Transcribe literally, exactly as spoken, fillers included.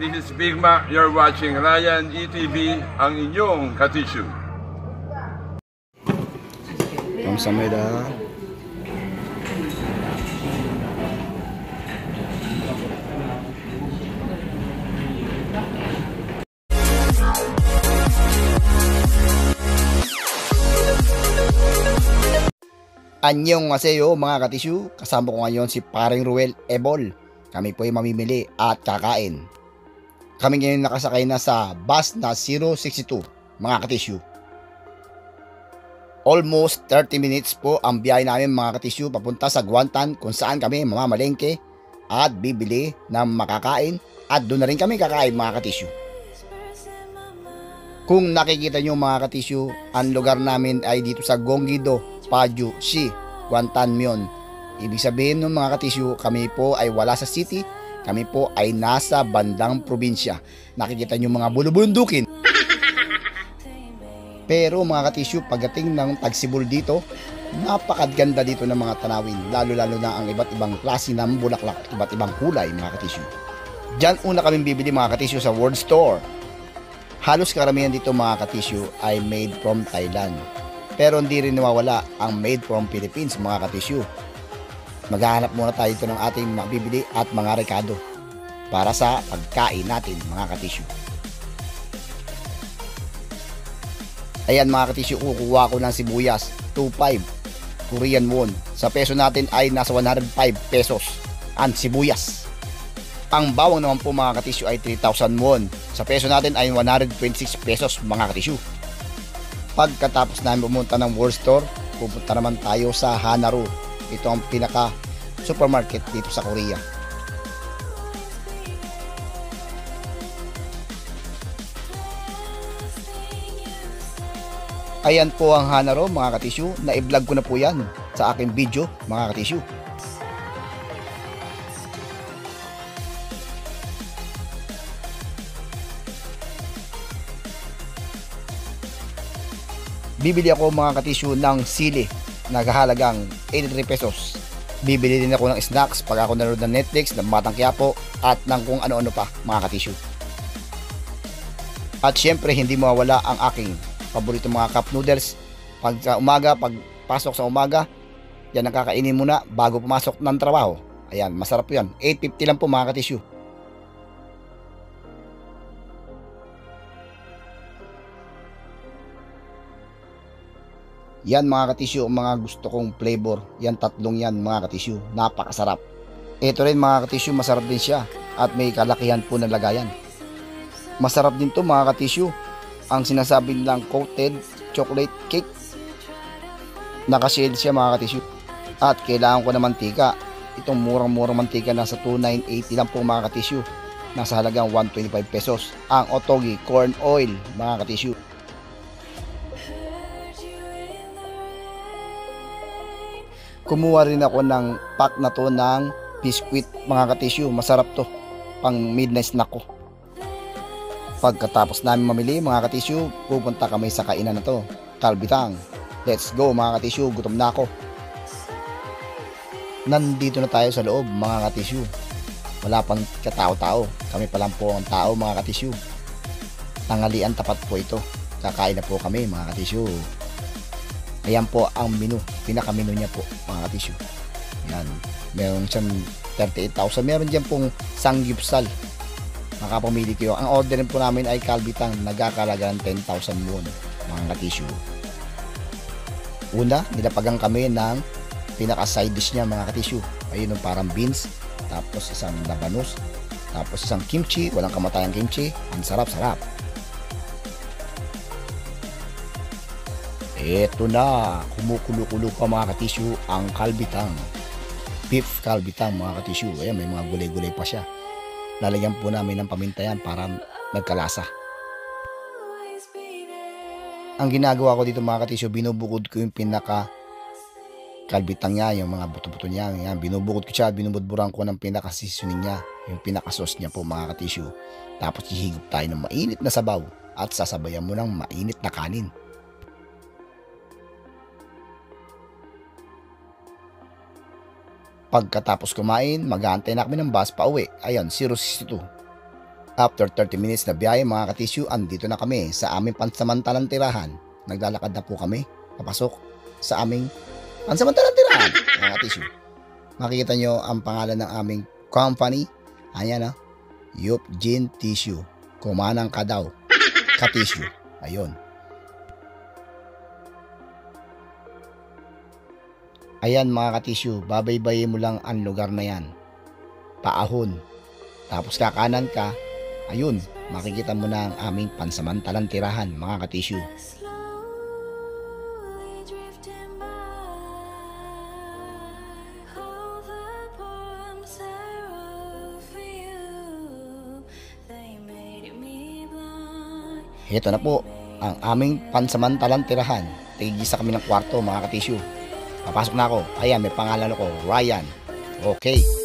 This is Big Mac. You're watching Ryan E T V, ang inyong katisyo. 감사합니다. Annyeonghaseyo mga katisyu, kasama ko ngayon si Paring Ruel Ebol. Kami po ay mamimili at kakain. Kami ngayon nakasakay na sa bus na zero six two mga katisyu. Almost thirty minutes po ang biyahe namin mga katisyu papunta sa Guantan, kung saan kami mamamalengke at bibili ng makakain at doon na rin kami kakain mga katisyu. Kung nakikita nyo mga katisyu, ang lugar namin ay dito sa Gyeonggi-do, Paju-si, Guantan-myeon. Ibig sabihin ng mga katisyu, kami po ay wala sa city, kami po ay nasa bandang probinsya. Nakikita nyo mga bulubundukin. Pero mga katisyu, pagdating ng Tagsibol dito, napakaganda dito ng mga tanawin, lalo-lalo na ang iba't ibang klase ng bulaklak at iba't ibang kulay mga katisyu. Diyan una kaming bibili mga katisyu sa World Store. Halos karamihan dito mga katisyu ay made from Thailand. Pero hindi rin nawawala ang made from Philippines mga katisyu. Maghahanap muna tayo dito ng ating mabibili at mga rekado para sa pagkain natin mga katisyu. Ayan mga katisyu, kukuha ko ng sibuyas, two five Korean won. Sa peso natin ay nasa one hundred five pesos ang sibuyas. Ang bawang naman po mga katisyu ay three thousand won. Sa peso natin ay one hundred twenty-six pesos mga katisyu. Pagkatapos namin pumunta ng World Store, pupunta naman tayo sa Hanaru. Ito ang pinaka supermarket dito sa Korea. Ayan po ang Hanaru mga katisyu. Na-vlog ko na po yan sa aking video mga katisyu. Bibili ako mga katisyu ng sili na kahalagang eighty-three pesos. Bibili din ako ng snacks pag ako nanonood ng Netflix, ng Batang Quiapo at ng kung ano-ano pa mga katisyu. At syempre hindi mawawala ang aking paborito mga cup noodles. Pag sa umaga, pag pasok sa umaga, yan ang kakainin muna bago pumasok ng trabaho. Ayan, masarap po yan. eight fifty lang po mga katisyu. Yan mga katisyu, ang mga gusto kong flavor. Yan tatlong yan mga katisyu. Napakasarap. Ito rin mga katisyu, masarap din siya. At may kalakihan po ng lagayan. Masarap din to mga katisyu. Ang sinasabi nilang coated chocolate cake. Nakashade siya mga katisyu. At kailangan ko ng mantika. Itong murang-murang mantika nasa two nine eighty lang po mga katisyu. Nasa halagang one twenty-five pesos. Ang Otogi corn oil mga katisyu. Kumuha rin ako ng pack na to ng biscuit mga katisyu. Masarap to. Pang midnight snack ko. Pagkatapos namin mamili mga katisyu, pupunta kami sa kainan na to. Kalbitang. Let's go mga katisyu. Gutom na ako. Nandito na tayo sa loob mga katisyu. Wala pang katao-tao. Kami pa lang po ang tao mga katisyu. Tanghalian tapat po ito. Kakain na po kami mga katisyu. Ayan po ang menu, pinaka-menu niya po mga katisyu. Yan, meron siyang thirty-eight thousand. Meron dyan pong sanggipsal. Makapamili kayo. Ang order po namin ay kalbitang, nagkakalaga ng ten thousand won mga katisyu. Una, nilapagan kami ng pinaka-side dish niya mga katisyu. Ayun yung parang beans, tapos isang labanos, tapos isang kimchi, walang kamatayang kimchi. Ang sarap-sarap. Eto na, kumukulo-kulo pa mga katisyu ang kalbitang. Beef kalbitang mga katisyu. Ayan, may mga gulay-gulay pa siya. Lalagyan po namin ng paminta yan para nagkalasa. Ang ginagawa ko dito mga katisyu, binubukod ko yung pinaka kalbitang niya, yung mga buto-buto niya. Yan, binubukod ko siya, binubudburan ko ng pinaka seasoning niya, yung pinaka sauce niya po mga katisyu. Tapos hihigop tayo ng mainit na sabaw at sasabayan mo ng mainit na kanin. Pagkatapos kumain, mag-aantay na kami ng bus pa uwi. Ayan, zero six two. After thirty minutes na biyahe mga katisyu, andito na kami sa aming pansamantalang tirahan. Naglalakad na po kami papasok sa aming pansamantalang tirahan mga katisyu. Makikita nyo ang pangalan ng aming company. Ayan na, Eugene Tissue. Kumanang ka daw, katisyu. Ayun. Ayan mga katisyu, babaybayin mo lang ang lugar na yan. Paahon. Tapos kakanan ka, ayun, makikita mo na ang aming pansamantalang tirahan mga katisyu. Ito na po ang aming pansamantalang tirahan. Tigisa kami ng kwarto mga katisyu. Papasok na ako. Ayan, may pangalan ako, Ryan. Okay.